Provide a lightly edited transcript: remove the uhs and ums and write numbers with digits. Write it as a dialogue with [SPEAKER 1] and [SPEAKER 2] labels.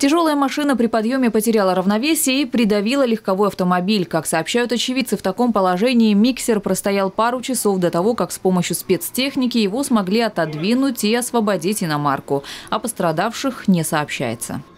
[SPEAKER 1] Тяжелая машина при подъеме потеряла равновесие и придавила легковой автомобиль. Как сообщают очевидцы, в таком положении миксер простоял пару часов до того, как с помощью спецтехники его смогли отодвинуть и освободить иномарку. О пострадавших не сообщается.